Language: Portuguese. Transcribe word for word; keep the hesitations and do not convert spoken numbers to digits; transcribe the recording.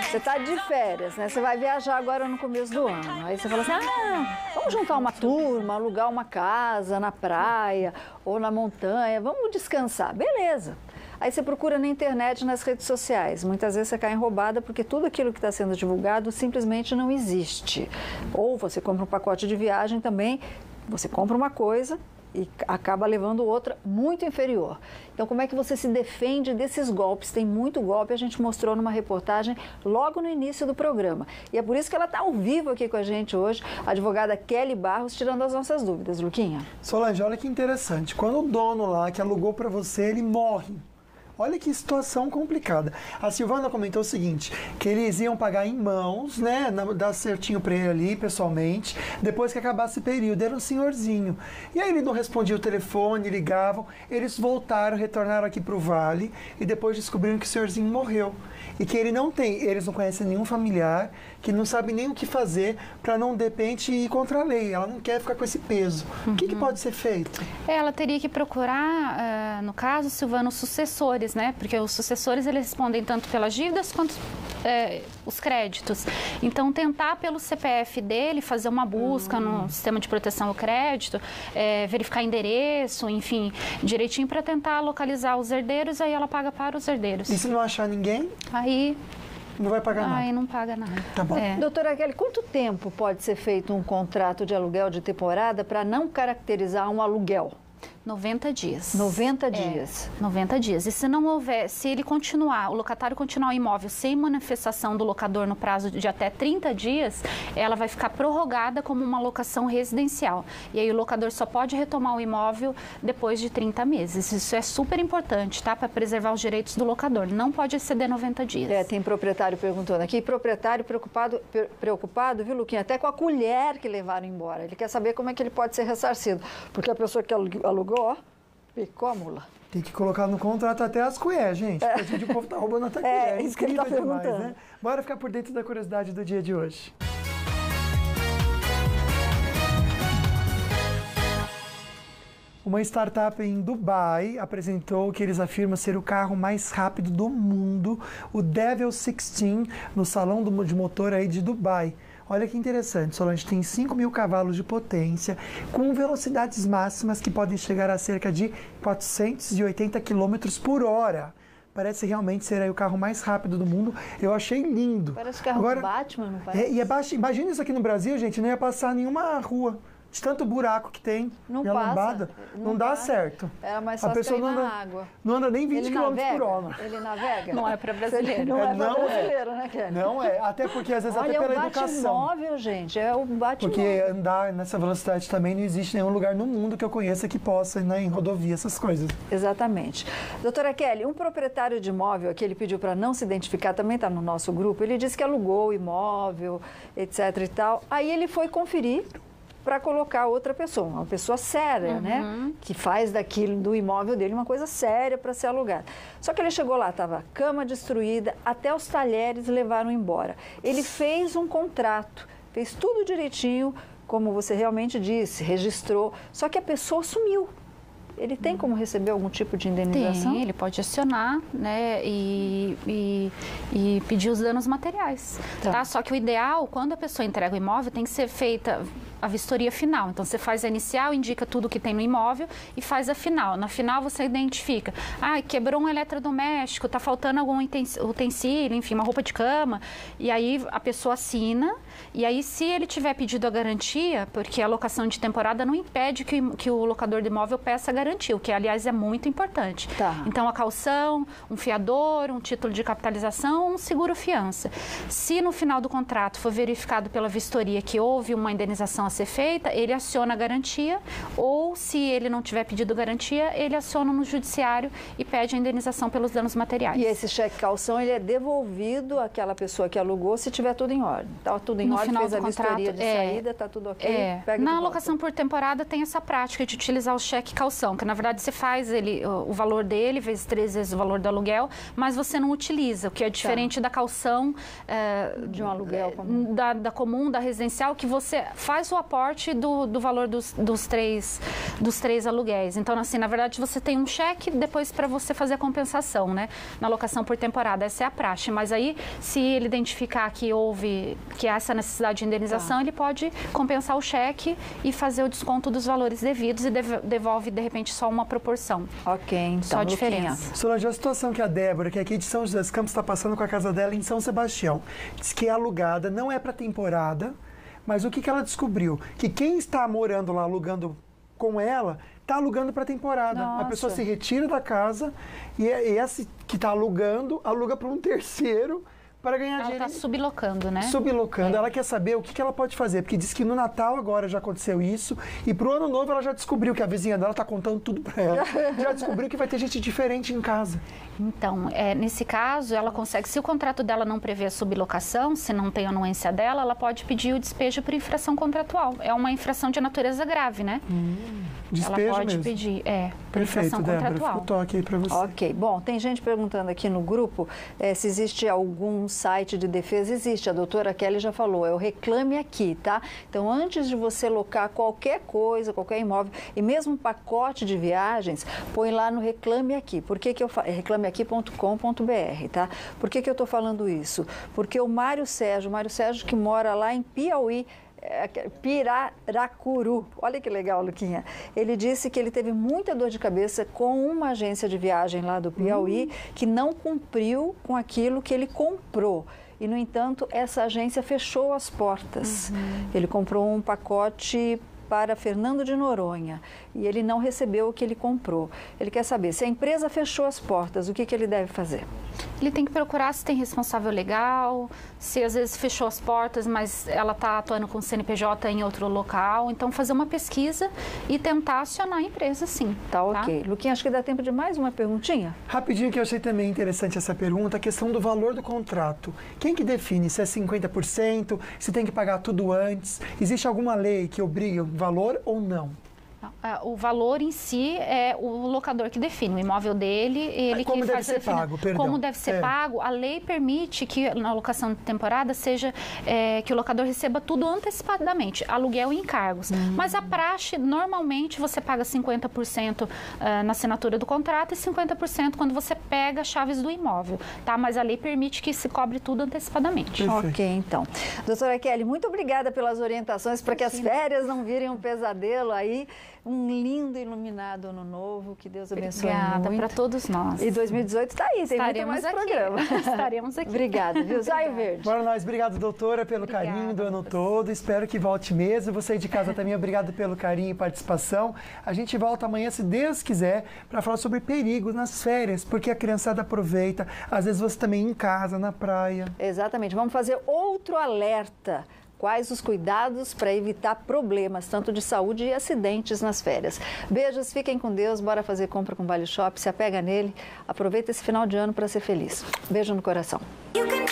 Você está de férias, né? Você vai viajar agora no começo do ano. Aí você fala assim, ah, vamos juntar uma turma, alugar uma casa na praia ou na montanha, vamos descansar. Beleza. Aí você procura na internet, nas redes sociais. Muitas vezes você cai em roubada porque tudo aquilo que está sendo divulgado simplesmente não existe. Ou você compra um pacote de viagem também, você compra uma coisa e acaba levando outra muito inferior. Então, como é que você se defende desses golpes? Tem muito golpe, a gente mostrou numa reportagem logo no início do programa. E é por isso que ela está ao vivo aqui com a gente hoje, a advogada Kelly Barros, tirando as nossas dúvidas. Luquinha? Solange, olha que interessante. Quando o dono lá que alugou para você, ele morre. Olha que situação complicada. A Silvana comentou o seguinte, que eles iam pagar em mãos, né, dar certinho para ele ali, pessoalmente, depois que acabasse o período. Era um senhorzinho. E aí ele não respondia o telefone, ligavam, eles voltaram, retornaram aqui para o Vale e depois descobriram que o senhorzinho morreu. E que ele não tem, eles não conhecem nenhum familiar, que não sabe nem o que fazer para não, de repente, ir contra a lei. Ela não quer ficar com esse peso. Uhum. O que, que pode ser feito? Ela teria que procurar, uh, no caso, Silvana, os sucessores, né? Porque os sucessores, eles respondem tanto pelas dívidas quanto é, os créditos. Então, tentar pelo C P F dele, fazer uma busca uhum. no sistema de proteção ao crédito, é, verificar endereço, enfim, direitinho para tentar localizar os herdeiros, aí ela paga para os herdeiros. E se não achar ninguém? Aí... Não vai pagar nada? Aí não paga nada. Tá bom. É. Doutora Kelly, quanto tempo pode ser feito um contrato de aluguel de temporada para não caracterizar um aluguel? noventa dias. noventa dias. É, noventa dias. E se não houver, se ele continuar, o locatário continuar o imóvel sem manifestação do locador no prazo de até trinta dias, ela vai ficar prorrogada como uma locação residencial. E aí o locador só pode retomar o imóvel depois de trinta meses. Isso é super importante, tá? Para preservar os direitos do locador. Não pode exceder noventa dias. É, tem proprietário perguntando aqui, proprietário preocupado, preocupado, viu, Luquinha? Até com a colher que levaram embora. Ele quer saber como é que ele pode ser ressarcido. Porque a pessoa que alugou, ó, picou a mula. Tem que colocar no contrato até as colheres, gente. É. Porque o povo tá roubando até colher. É, isso que ele tá perguntando. Demais, né? Bora ficar por dentro da curiosidade do dia de hoje. Uma startup em Dubai apresentou o que eles afirmam ser o carro mais rápido do mundo, o Devil dezesseis, no salão de motor aí de Dubai. Olha que interessante, Solange, tem cinco mil cavalos de potência, com velocidades máximas que podem chegar a cerca de quatrocentos e oitenta quilômetros por hora. Parece realmente ser aí o carro mais rápido do mundo. Eu achei lindo. Parece o carro Agora, do Batman, não parece? É, e é baixo, imagina isso aqui no Brasil, gente, não ia passar nenhuma rua. De tanto buraco que tem, não e a passa, lombada, não, não dá passa. certo. Era mais a fácil pessoa cair não na anda, água. Não anda nem vinte quilômetros por hora. Ele navega? Não é para brasileiro. Não é, é para brasileiro, é. né, Kelly? Não é, até porque às vezes Olha, até pela é o educação. Batmóvel, gente, é o Batmóvel. Porque andar nessa velocidade também não existe nenhum lugar no mundo que eu conheça que possa, né, em rodovia, essas coisas. Exatamente. Doutora Kelly, um proprietário de imóvel que ele pediu para não se identificar, também está no nosso grupo, ele disse que alugou o imóvel, etc e tal. Aí ele foi conferir para colocar outra pessoa, uma pessoa séria, uhum. né? Que faz daquilo, do imóvel dele, uma coisa séria para ser alugada. Só que ele chegou lá, estava cama destruída, até os talheres levaram embora. Ele fez um contrato, fez tudo direitinho, como você realmente disse, registrou, só que a pessoa sumiu. Ele tem como receber algum tipo de indenização? Tem, ele pode acionar, né, e, e, e pedir os danos materiais, tá. tá? Só que o ideal, quando a pessoa entrega o imóvel, tem que ser feita a vistoria final. Então, você faz a inicial, indica tudo que tem no imóvel e faz a final. Na final, você identifica, ah, quebrou um eletrodoméstico, está faltando algum utensílio, enfim, uma roupa de cama, e aí a pessoa assina, e aí se ele tiver pedido a garantia, porque a locação de temporada não impede que, que o locador de imóvel peça a garantia, o que, aliás, é muito importante. Tá. Então, a caução, um fiador, um título de capitalização, um seguro-fiança. Se no final do contrato for verificado pela vistoria que houve uma indenização a ser feita, ele aciona a garantia, ou se ele não tiver pedido garantia, ele aciona no judiciário e pede a indenização pelos danos materiais. E esse cheque calção, ele é devolvido àquela pessoa que alugou se tiver tudo em ordem. Está tudo em no ordem, final fez do a contrato, vistoria de é, saída, está tudo ok, é. pega Na de alocação volta. por temporada tem essa prática de utilizar o cheque calção, que na verdade você faz ele, o valor dele, vezes três vezes o valor do aluguel, mas você não utiliza, o que é diferente tá. da calção é, de um aluguel comum. Da, da comum, da residencial, que você faz o aporte do, do valor dos, dos, três, dos três aluguéis. Então, assim, na verdade, você tem um cheque depois para você fazer a compensação, né? Na locação por temporada, essa é a praxe. Mas aí, se ele identificar que houve, que há essa necessidade de indenização, tá. ele pode compensar o cheque e fazer o desconto dos valores devidos e devolve, de repente, só uma proporção. Ok, então. Só a diferença. Solange, a situação que a Débora, que é aqui de São José dos Campos, está passando com a casa dela em São Sebastião. Diz que é alugada, não é para temporada, mas o que, que ela descobriu? Que quem está morando lá, alugando com ela, está alugando para temporada. Nossa. A pessoa se retira da casa e esse que está alugando, aluga para um terceiro para ganhar ela dinheiro. Ela está sublocando, né? Sublocando. É. Ela quer saber o que, que ela pode fazer, porque diz que no Natal agora já aconteceu isso e pro Ano Novo ela já descobriu que a vizinha dela está contando tudo para ela. Já descobriu que vai ter gente diferente em casa. Então, é, nesse caso, ela consegue, se o contrato dela não prevê a sublocação, se não tem anuência dela, ela pode pedir o despejo por infração contratual. É uma infração de natureza grave, né? Hum, despejo ela pode mesmo. pedir, é, por Perfeito, infração Débora, contratual. fica o toque aí para você. Ok, bom, tem gente perguntando aqui no grupo é, se existe algum site de defesa. Existe, a doutora Kelly já falou, é o Reclame Aqui, tá? Então, antes de você locar qualquer coisa, qualquer imóvel, e mesmo um pacote de viagens, põe lá no Reclame Aqui. Por que que eu falo? É reclame aqui ponto com ponto br, tá? Por que que eu tô falando isso? Porque o Mário Sérgio, o Mário Sérgio que mora lá em Piauí, Piraracuru. Olha que legal, Luquinha. Ele disse que ele teve muita dor de cabeça com uma agência de viagem lá do Piauí hum. que não cumpriu com aquilo que ele comprou. E, no entanto, essa agência fechou as portas. Uhum. Ele comprou um pacote para Fernando de Noronha e ele não recebeu o que ele comprou. Ele quer saber, se a empresa fechou as portas, o que, que ele deve fazer? Ele tem que procurar se tem responsável legal, se às vezes fechou as portas, mas ela está atuando com o C N P J em outro local. Então, fazer uma pesquisa e tentar acionar a empresa, sim. Tá, ok. Tá? Luquinha, acho que dá tempo de mais uma perguntinha? Rapidinho, que eu achei também interessante essa pergunta, a questão do valor do contrato. Quem que define se é cinquenta por cento, se tem que pagar tudo antes? Existe alguma lei que obriga o valor ou não? O valor em si é o locador que define, o imóvel dele, ele como que deve faz ser define. pago, perdão. Como deve ser é. pago, a lei permite que na locação de temporada seja é, que o locador receba tudo antecipadamente, aluguel e encargos. Hum. Mas a praxe, normalmente, você paga cinquenta por cento uh, na assinatura do contrato e cinquenta por cento quando você pega as chaves do imóvel, tá? Mas a lei permite que se cobre tudo antecipadamente. Perfeito. Ok, então. Doutora Kelly, muito obrigada pelas orientações para que as férias não virem um pesadelo aí. Um lindo iluminado ano novo, que Deus abençoe. Obrigada para todos nós. E dois mil e dezoito está aí, tem muito mais aqui. programa. Estaremos aqui. Obrigada, viu? Zaio Verde. Bora nós, obrigado, doutora, pelo obrigada, carinho do ano todo. Espero que volte mesmo. Você aí de casa também, obrigado pelo carinho e participação. A gente volta amanhã, se Deus quiser, para falar sobre perigo nas férias, porque a criançada aproveita. Às vezes você também em casa, na praia. Exatamente. Vamos fazer outro alerta. Quais os cuidados para evitar problemas, tanto de saúde e acidentes nas férias. Beijos, fiquem com Deus, bora fazer compra com o Vale Shop, se apega nele, aproveita esse final de ano para ser feliz. Beijo no coração.